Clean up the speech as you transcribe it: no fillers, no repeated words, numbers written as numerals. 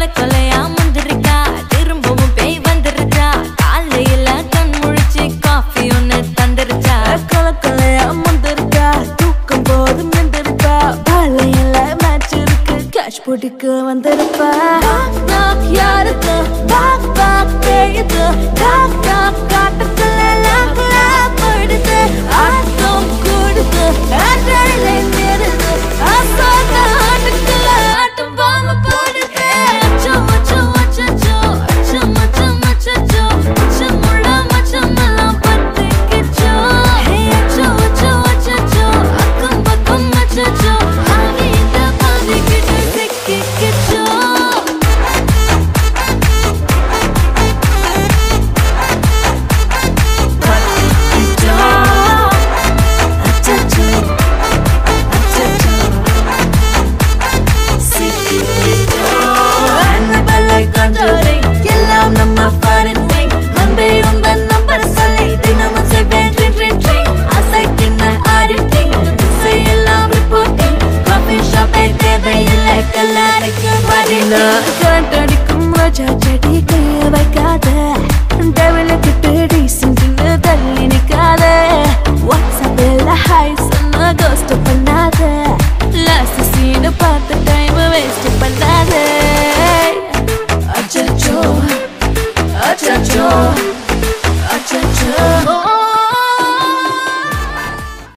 கொலை கொலையா முந்திருக்கா திரும்பவும் பேய் வந்துருச்சா காலையில கண் முழிச்சு காஃபி ஒன்னு தந்துருச்சா கொலை கொலையா முந்திருக்கா தூக்கம் போது மிந்திருக்கா பாலையில மேட்ச் இருக்கு கேஷ் போட்டுக்கு வந்திருப்பா யாருக்கு பாக் பாக் பேயுது காக் காக் காட்டுக்குள்ள லாக்குல போயிடுது ஆட்டம் கூடுது ஆட்டலை நிறுது